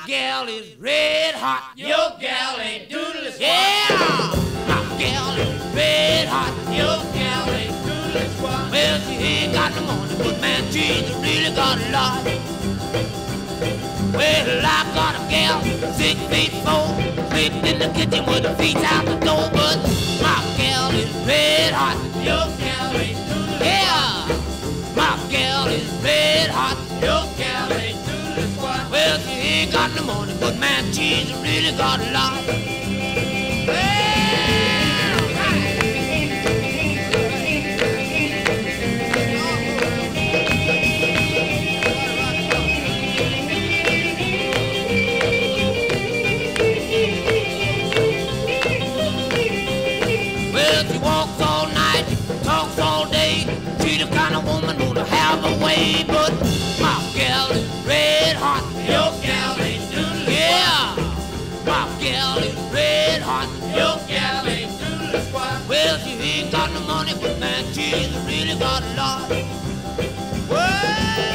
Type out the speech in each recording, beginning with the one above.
gal is red hot. Your gal ain't doodle squat. Yeah, my gal is red hot. Your gal ain't doodle squat. Well, she ain't got no money, but man, she's really got a lot. Well, I got a gal, 6'4", sleeping in the kitchen with her feet out the door. But my gal is red hot. Your gal ain't doodle squat. Yeah, my gal is red hot. Your gal ain't doodle squat. Well, she ain't got no money, but man, she's really got a lot. Well, she walks all night, talks all day. She's the kind of woman who'll have her way. But my gal is red hot. Your gal ain't doodle squat. Yeah, my gal is red hot. Your gal ain't doodle squat. Well, she ain't got no money, but man, she's really got a lot. Well,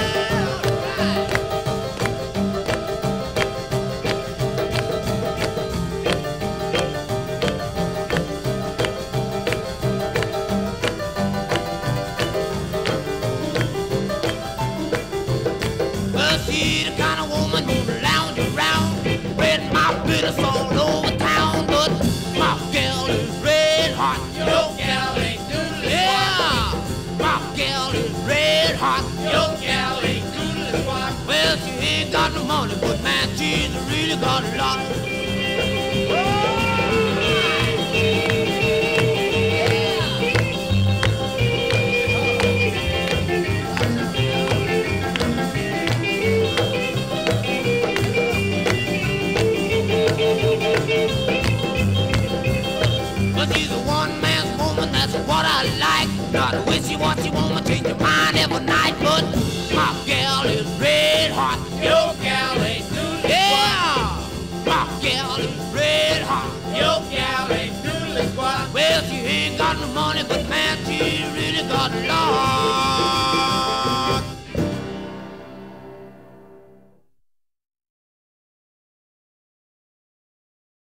well, she's the kind of woman who'll lounge around, spreading my business all over town. But my gal is red hot. Your gal ain't doodle squat. Yeah, my gal is red hot. Your gal ain't doodle squat. Well, she ain't got no money, but man, she's really got a lot. But she's a one-man woman, that's what I like. Not a wishy-washy woman, change your mind every night.